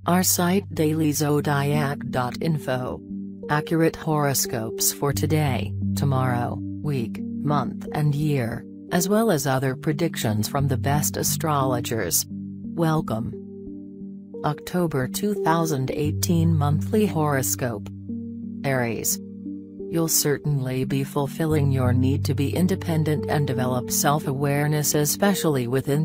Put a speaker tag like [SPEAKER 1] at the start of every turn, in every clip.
[SPEAKER 1] Our site dailyyzodiac.info. Accurate horoscopes for today, tomorrow, week, month and year, as well as other predictions from the best astrologers. Welcome. October 2018 Monthly Horoscope. Aries. You'll certainly be fulfilling your need to be independent and develop self-awareness, especially within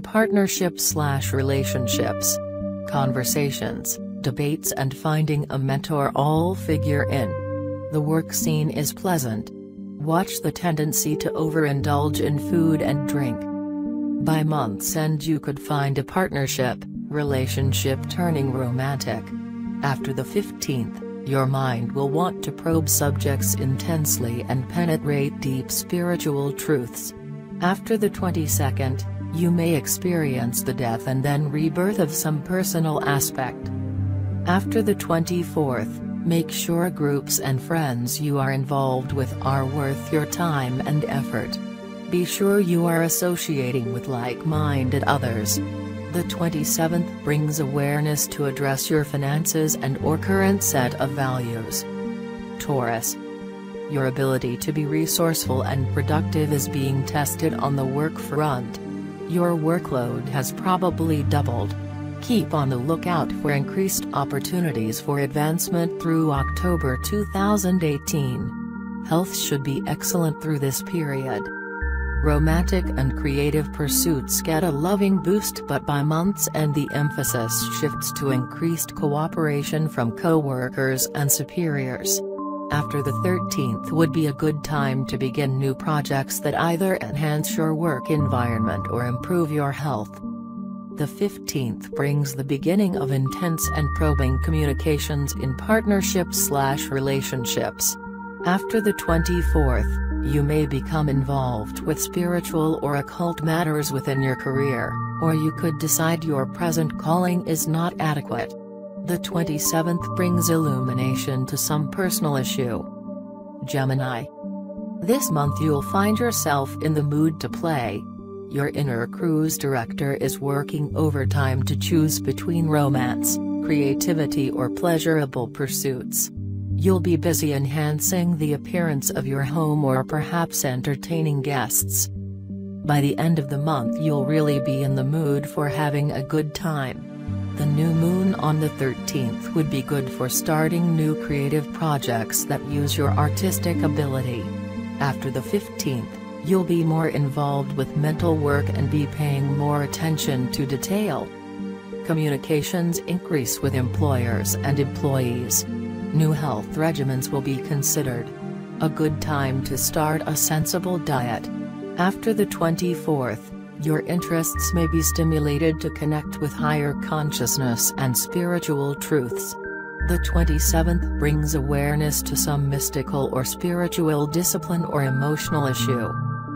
[SPEAKER 1] partnerships/relationships. Conversations, debates and finding a mentor all figure in. The work scene is pleasant. Watch the tendency to overindulge in food and drink. By month's end you could find a relationship turning romantic. After the 15th, your mind will want to probe subjects intensely and penetrate deep spiritual truths. After the 22nd, you may experience the death and then rebirth of some personal aspect. After the 24th, make sure groups and friends you are involved with are worth your time and effort. Be sure you are associating with like-minded others. The 27th brings awareness to address your finances and/or current set of values. Taurus. Your ability to be resourceful and productive is being tested on the work front. Your workload has probably doubled. Keep on the lookout for increased opportunities for advancement through October 2018. Health should be excellent through this period. Romantic and creative pursuits get a loving boost, but by month's end the emphasis shifts to increased cooperation from co-workers and superiors. After the 13th would be a good time to begin new projects that either enhance your work environment or improve your health. The 15th brings the beginning of intense and probing communications in partnerships/relationships. After the 24th, you may become involved with spiritual or occult matters within your career, or you could decide your present calling is not adequate. The 27th brings illumination to some personal issue. Gemini. This month you'll find yourself in the mood to play. Your inner cruise director is working overtime to choose between romance, creativity or pleasurable pursuits. You'll be busy enhancing the appearance of your home or perhaps entertaining guests. By the end of the month you'll really be in the mood for having a good time. The new moon on the 13th would be good for starting new creative projects that use your artistic ability. After the 15th, you'll be more involved with mental work and be paying more attention to detail. Communications increase with employers and employees. New health regimens will be considered. A good time to start a sensible diet. After the 24th, your interests may be stimulated to connect with higher consciousness and spiritual truths. The 27th brings awareness to some mystical or spiritual discipline or emotional issue.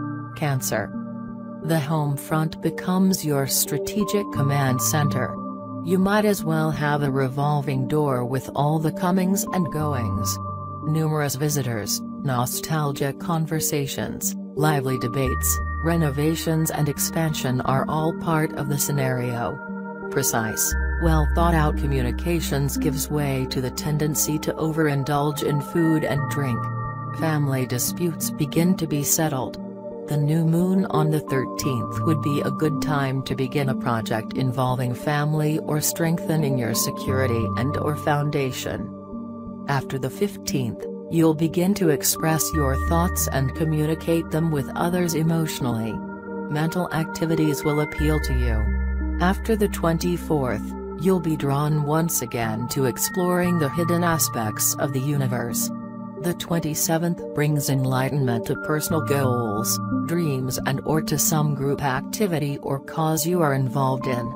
[SPEAKER 1] Cancer. The home front becomes your strategic command center. You might as well have a revolving door with all the comings and goings. Numerous visitors, nostalgic conversations, lively debates, renovations and expansion are all part of the scenario. Precise, well-thought-out communications gives way to the tendency to overindulge in food and drink. Family disputes begin to be settled. The new moon on the 13th would be a good time to begin a project involving family or strengthening your security and/or foundation. After the 15th, you'll begin to express your thoughts and communicate them with others emotionally. Mental activities will appeal to you. After the 24th, you'll be drawn once again to exploring the hidden aspects of the universe. The 27th brings enlightenment to personal goals, dreams and/or to some group activity or cause you are involved in.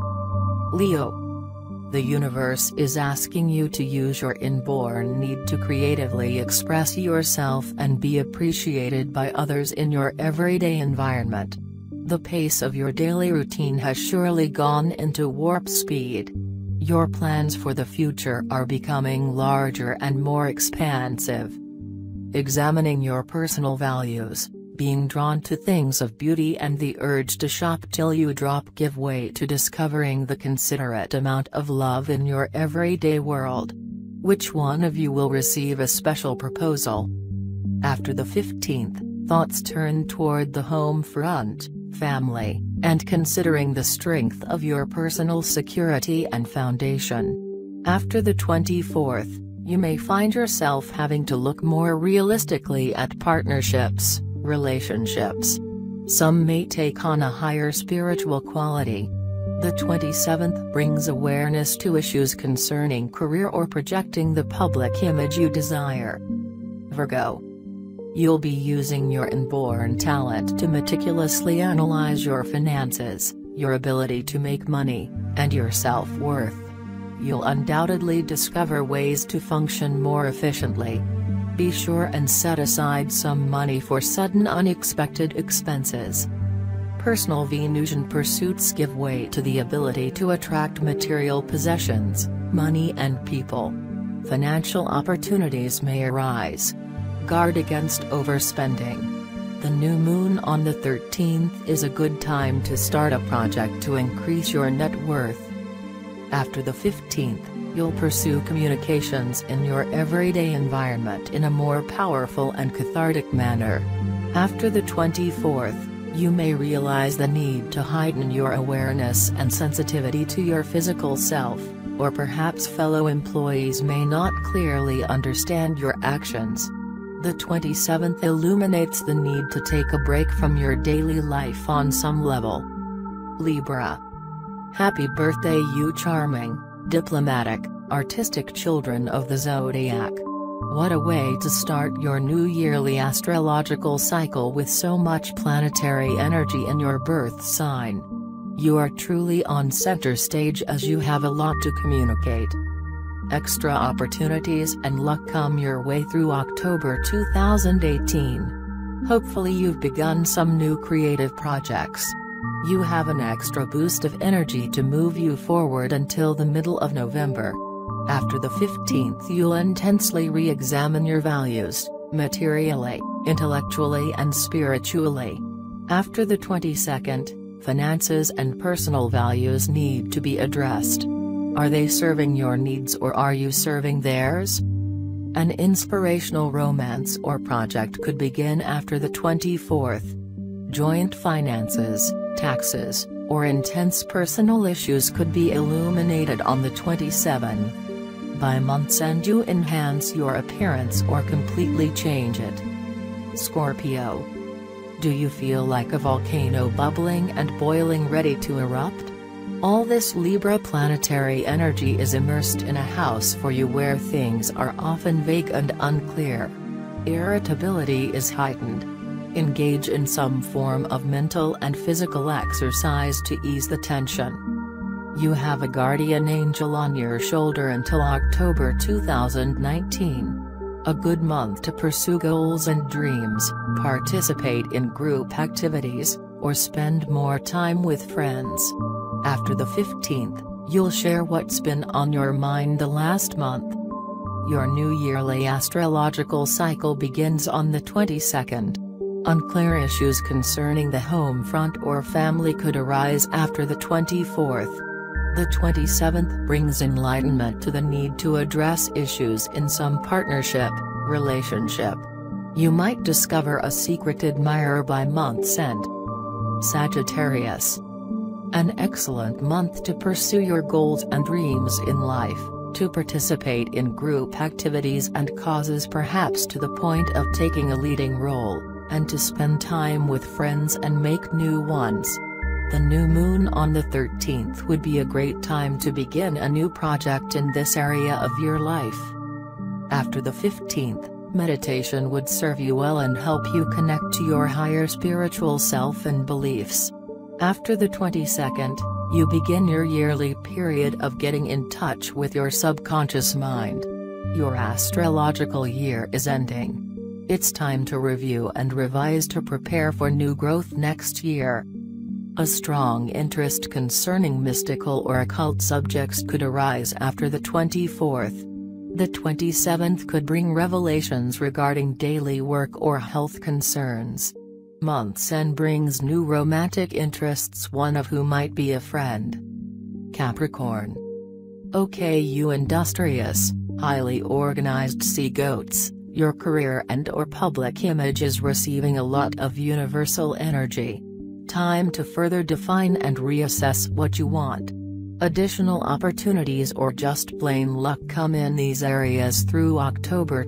[SPEAKER 1] Leo. The universe is asking you to use your inborn need to creatively express yourself and be appreciated by others in your everyday environment. The pace of your daily routine has surely gone into warp speed. Your plans for the future are becoming larger and more expansive. Examining your personal values, being drawn to things of beauty and the urge to shop till you drop give way to discovering the considerate amount of love in your everyday world. Which one of you will receive a special proposal? After the 15th, thoughts turn toward the home front, family, and considering the strength of your personal security and foundation. After the 24th, you may find yourself having to look more realistically at partnerships, relationships. Some may take on a higher spiritual quality. The 27th brings awareness to issues concerning career or projecting the public image you desire. Virgo. You'll be using your inborn talent to meticulously analyze your finances, your ability to make money, and your self-worth. You'll undoubtedly discover ways to function more efficiently. Be sure and set aside some money for sudden unexpected expenses. Personal Venusian pursuits give way to the ability to attract material possessions, money and people. Financial opportunities may arise. Guard against overspending. The new moon on the 13th is a good time to start a project to increase your net worth. After the 15th, you'll pursue communications in your everyday environment in a more powerful and cathartic manner. After the 24th, you may realize the need to heighten your awareness and sensitivity to your physical self, or perhaps fellow employees may not clearly understand your actions. The 27th illuminates the need to take a break from your daily life on some level. Libra. Happy birthday, you charming, diplomatic, artistic children of the zodiac. What a way to start your new yearly astrological cycle with so much planetary energy in your birth sign. You are truly on center stage as you have a lot to communicate. Extra opportunities and luck come your way through October 2018. Hopefully you've begun some new creative projects. You have an extra boost of energy to move you forward until the middle of November. After the 15th, you'll intensely re-examine your values, materially, intellectually and spiritually. After the 22nd, finances and personal values need to be addressed. Are they serving your needs or are you serving theirs? An inspirational romance or project could begin after the 24th. Joint finances, taxes, or intense personal issues could be illuminated on the 27th. By month's end you enhance your appearance or completely change it. Scorpio. Do you feel like a volcano bubbling and boiling ready to erupt? All this Libra planetary energy is immersed in a house for you where things are often vague and unclear. Irritability is heightened. Engage in some form of mental and physical exercise to ease the tension. You have a guardian angel on your shoulder until October 2019. A good month to pursue goals and dreams, participate in group activities, or spend more time with friends. After the 15th, you'll share what's been on your mind the last month. Your new yearly astrological cycle begins on the 22nd. Unclear issues concerning the home front or family could arise after the 24th. The 27th brings enlightenment to the need to address issues in some partnership, relationship. You might discover a secret admirer by month's end. Sagittarius. An excellent month to pursue your goals and dreams in life, to participate in group activities and causes perhaps to the point of taking a leading role, and to spend time with friends and make new ones. The new moon on the 13th would be a great time to begin a new project in this area of your life. After the 15th, meditation would serve you well and help you connect to your higher spiritual self and beliefs. After the 22nd, you begin your yearly period of getting in touch with your subconscious mind. Your astrological year is ending. It's time to review and revise to prepare for new growth next year. A strong interest concerning mystical or occult subjects could arise after the 24th. The 27th could bring revelations regarding daily work or health concerns. Month's end brings new romantic interests, one of whom might be a friend. Capricorn. Okay, you industrious, highly organized sea goats, your career and/or public image is receiving a lot of universal energy. Time to further define and reassess what you want. Additional opportunities or just plain luck come in these areas through October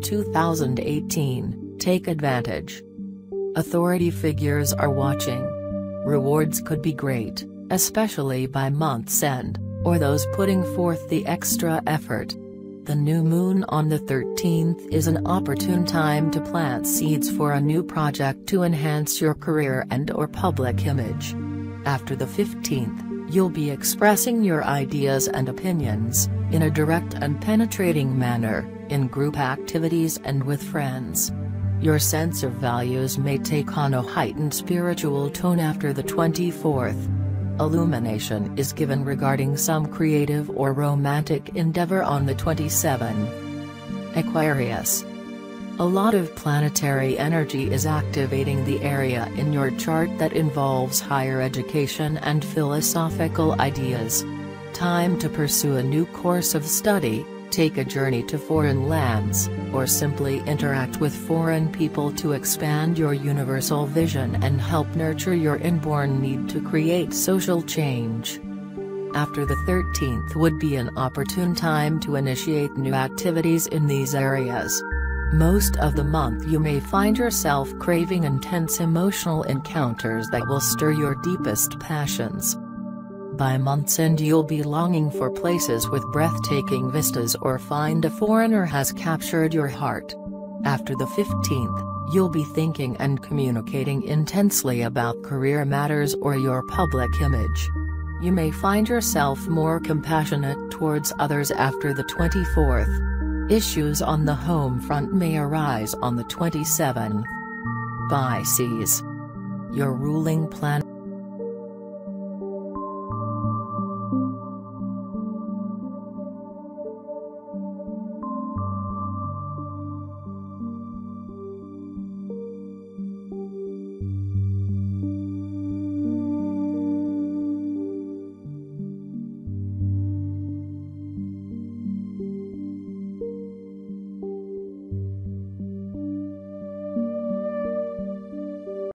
[SPEAKER 1] 2018, take advantage. Authority figures are watching. Rewards could be great, especially by month's end, or those putting forth the extra effort. The new moon on the 13th is an opportune time to plant seeds for a new project to enhance your career and/or public image. After the 15th, you'll be expressing your ideas and opinions, in a direct and penetrating manner, in group activities and with friends. Your sense of values may take on a heightened spiritual tone after the 24th. Illumination is given regarding some creative or romantic endeavor on the 27th. Aquarius. A lot of planetary energy is activating the area in your chart that involves higher education and philosophical ideas. Time to pursue a new course of study, take a journey to foreign lands, or simply interact with foreign people to expand your universal vision and help nurture your inborn need to create social change. After the 13th would be an opportune time to initiate new activities in these areas. Most of the month you may find yourself craving intense emotional encounters that will stir your deepest passions. By month's end you'll be longing for places with breathtaking vistas or find a foreigner has captured your heart. After the 15th, you'll be thinking and communicating intensely about career matters or your public image. You may find yourself more compassionate towards others after the 24th. Issues on the home front may arise on the 27th. Pisces. Your ruling planet